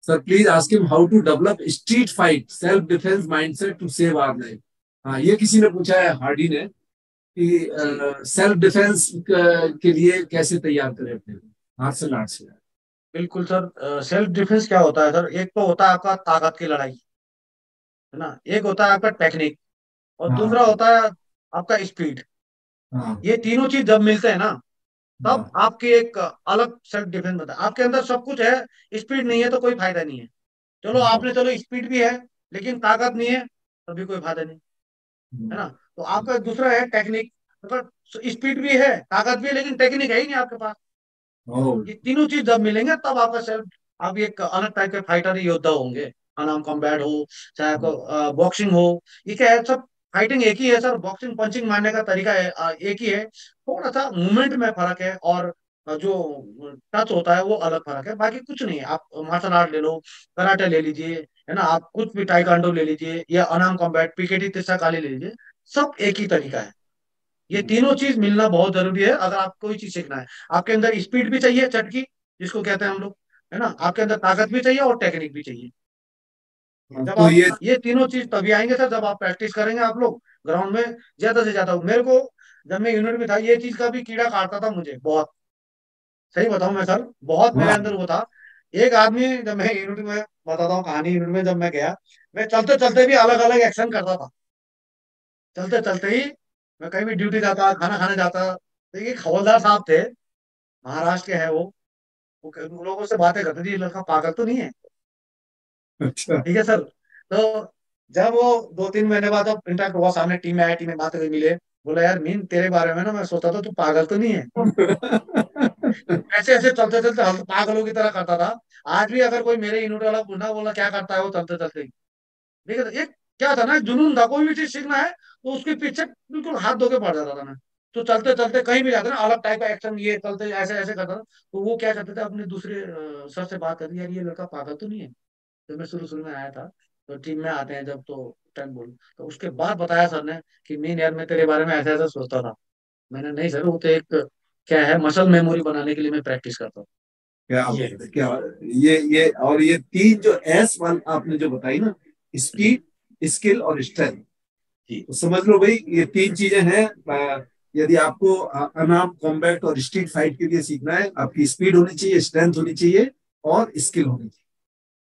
Sir please ask him how to develop street fight self defence mindset to save our life. हाँ, ये किसी ने पूछा है, हार्डी ने, जी कि सेल्फ डिफेंस के लिए कैसे तैयार करें अपने को, मार्शल आर्ट से। बिल्कुल सर। सेल्फ डिफेंस क्या होता है सर? एक तो होता है आपका ताकत की लड़ाई, है ना। एक होता है आपका टेक्निक, और दूसरा हाँ होता है आपका स्पीड। हाँ ये तीनों चीज जब मिलते हैं ना, तब हाँ आपकी एक अलग सेल्फ डिफेंस बनता है। आपके अंदर सब कुछ है, स्पीड नहीं है तो कोई फायदा नहीं है। चलो हाँ आपने, चलो स्पीड भी है लेकिन ताकत नहीं है, तभी कोई फायदा नहीं, है ना। तो आपका दूसरा है टेक्निक। अगर स्पीड भी है, ताकत भी है, लेकिन टेक्निक है ही नहीं आपके पास। ओ, ये तीनों चीज जब मिलेंगे तब आपका सेल्फ, आप एक अलग टाइप के फाइटर योद्धा होंगे। अनआर्म कॉम्बैट हो, चाहे बॉक्सिंग हो, ये क्या है, सब फाइटिंग एक ही है सर। बॉक्सिंग पंचिंग मारने का तरीका है, एक ही है। थोड़ा सा मूवमेंट में फर्क है, और जो टच होता है वो अलग फर्क है, बाकी कुछ नहीं है। आप मार्शल आर्ट ले लो, कराटे ले लीजिए, है ना, आप कुछ भी टाइकांडो ले लीजिए, या अनआर्म कॉम्बैट पीकेटी तिस्सा काली ले लीजिए, सब एक ही तरीका है। ये तीनों चीज मिलना बहुत जरूरी है अगर आपको कोई चीज सीखना है। आपके अंदर स्पीड भी चाहिए, चटकी जिसको कहते हैं हम लोग, है ना। आपके अंदर ताकत भी चाहिए और टेक्निक भी चाहिए। जब तो आप ये ये तीनों चीज तभी आएंगे सर, जब आप प्रैक्टिस करेंगे आप लोग ग्राउंड में ज्यादा से ज्यादा। मेरे को जब मैं यूनिट में था, ये चीज का भी कीड़ा काटता था मुझे बहुत। सही बताऊं मैं सर, बहुत मेरे हाँ अंदर वो था। एक आदमी, जब मैं यूनिट में बताता हूँ कहानी, यूनिट में जब मैं गया, मैं चलते चलते भी अलग अलग एक्शन करता था। चलते चलते ही मैं कहीं भी ड्यूटी जाता, खाना खाने जाता। तो एक हवलदार साहब थे, महाराष्ट्र के हैं वो उन लोगों से बातें करते थे, ये लड़का पागल तो नहीं है। अच्छा ठीक है सर। तो जब वो 2-3 महीने बाद जब इंटरेक्ट हुआ, सामने टीम में आए, टीम में बात हुई, मिले, बोला यार मीन तेरे बारे में ना मैं सोचता था तू पागल तो नहीं है। ऐसे ऐसे चलते चलते हम पागलों की तरह करता था। आज भी अगर कोई मेरे यूनिट वाला पूछना, बोला क्या करता है वो चलते चलते ही। ठीक है, तो एक क्या था ना, जुनून था, कोई भी चीज सीखना है तो उसके पीछे बिल्कुल हाथ धो के पड़ जाता था मैं। तो चलते चलते कहीं भी जाते ना, अलग टाइप का एक्शन, ये चलते ऐसे ऐसे करता था। तो वो क्या करते थे, अपने दूसरे सर से बात करती, यार ये लड़का पागल तो नहीं है। जब मैं शुरू शुरू में आया था, तो टीम में आते हैं जब, तो टाइम बोल, तो उसके बाद बताया सर ने कि मीन यार मैं तेरे बारे में ऐसा ऐसा सोचता था। मैंने, नहीं सर वो तो एक क्या है, मसल मेमोरी बनाने के लिए मैं प्रैक्टिस करता हूँ। क्या ये बात है, क्या ये और ये तीन जो एस वन आपने जो बताई ना, जी स्पीड, स्किल और स्ट्रेंथ, जी तो समझ लो भाई ये तीन चीजें हैं। यदि आपको अनआर्म कॉम्बैट और स्ट्रीट फाइट के लिए सीखना है, आपकी स्पीड होनी चाहिए, स्ट्रेंथ होनी चाहिए और स्किल होनी चाहिए।